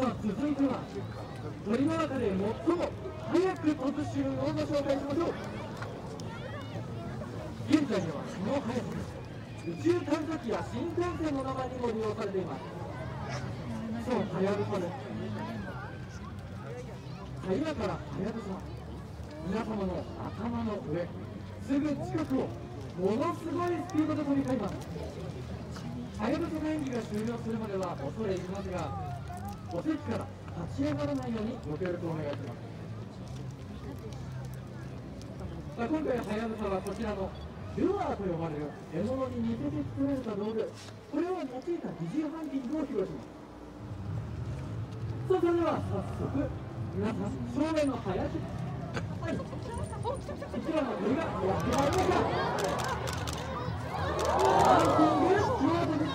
あ続いては鳥の中で最も早く飛ぶ種類をご紹介しましょう。現在ではその速さ宇宙探査機や新幹線の名前にも利用されています。そう、はやぶさです。今からはやぶさ、皆様の頭の上すぐ近くをものすごいスピードで飛び交います。はやぶさの演技が終了するまでは恐れ入りますが、お席から立ち上がらないようにご協力お願いします。今回はやぶさはこちらのルアーと呼ばれる獲物に似せて作られた道具、これを用いた疑似ハンティングを披露します。さあ、それでは早速皆さん正面の林、はい、こちらの鳥がやってまいりました。ハンティングスタートです。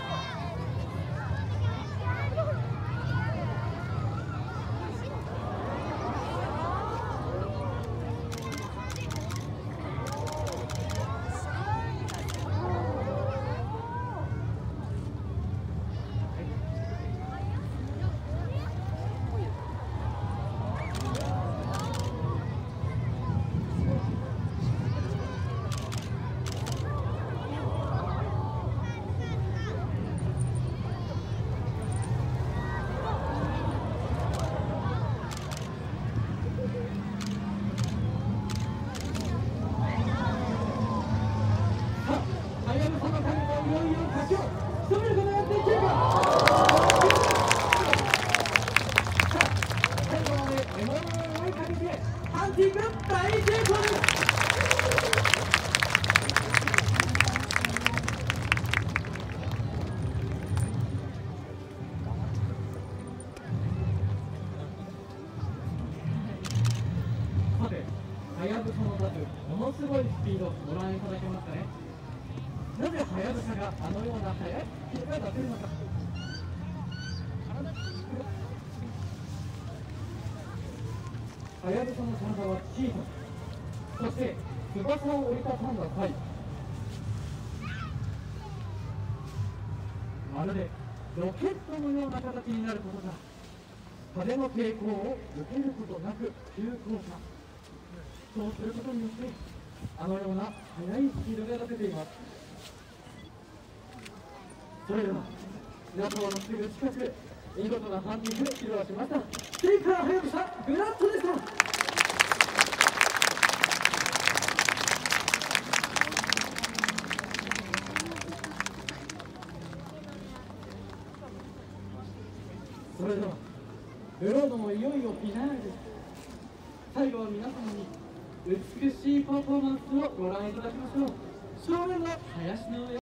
ハンティング大成功です。さて、はやぶさの出すものすごいスピードご覧いただけますかね。なぜはやぶさがあのような速いスピードが出せるのか。はやぶさの体は小さく、そして翼を折りたたんだ際、まるでロケットのような形になることから、風の抵抗を受けることなく急降下。そうすることによってあのような速いスピードが出せています。それでは皆様のすぐ近くで見事なハンティング披露しました。スイカーはやぶさグラッドでした。それではブロードもいよいよフィナーレです。最後は皆様に美しいパフォーマンスをご覧いただきましょう。正面の林の上